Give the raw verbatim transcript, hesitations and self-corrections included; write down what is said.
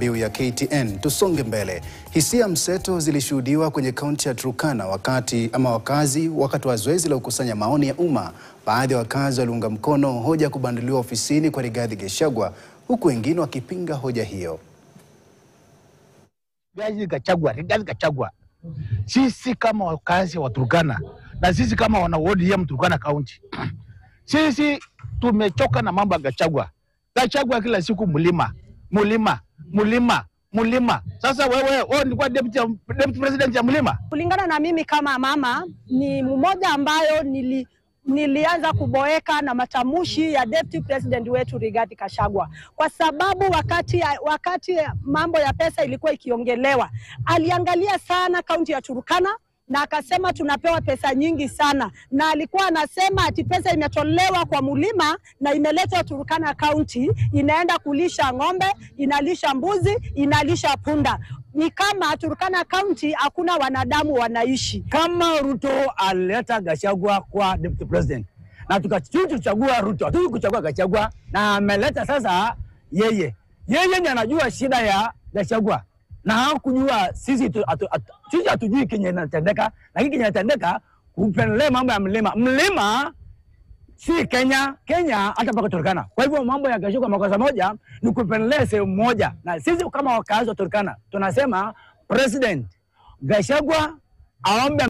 mbiu ya K T N tusonge mbele. Hisia mseto zilishuhudiwa kwenye kaunti ya Turkana wakati ama wakazi wakati wa zoezi la kukusanya maoni ya umma. Baadhi ya wakazi waliunga mkono hoja kubanduliwa ofisini kwa Rigathi Gachagua, huku wengine wakipinga hoja hiyo. Rigathi Gachagua, Rigathi Gachagua. Sisi kama wakazi wa Turkana na sisi kama wana ward ya Turkana County, sisi tumechoka na mambo ya Gachagua. Gachagua kila siku mulima, mulima, mulima, mulima. Sasa wewe, wewe ni kwa deputy, deputy president ya mulima? Kulingana na mimi kama mama, ni mmoja ambayo nili nilianza kuboeka na matamushi ya deputy president wetu Rigathi Gachagua, kwa sababu wakati wakati mambo ya pesa ilikuwa ikiongelewa, aliangalia sana kaunti ya Turkana na akasema tunapewa pesa nyingi sana, na alikuwa anasema ati pesa imetolewa kwa mulima na imeletwa Turkana County, inaenda kulisha ng'ombe, inalisha mbuzi, inalisha punda. Ni kama Turkana County hakuna wanadamu wanaishi. Kama Ruto alileta Gachagua kwa deputy president na tukachagua Ruto, hatuwezi kuchagua Gachagua, na ameleta sasa yeye. Yeye ndiye anajua shida ya Gachagua. Na hakujua sisi tu, atu, atu, sisi hatujui kenye inatendeka, lakini kenye inatendeka kupendelea mambo ya mlima. Mlima si Kenya, Kenya hata mpaka Turkana. Kwa hivyo mambo ya Gachagua makosa moja ni kupendelea sehemu moja. Na sisi kama wakazi wa Turkana tunasema President Gachagua aombe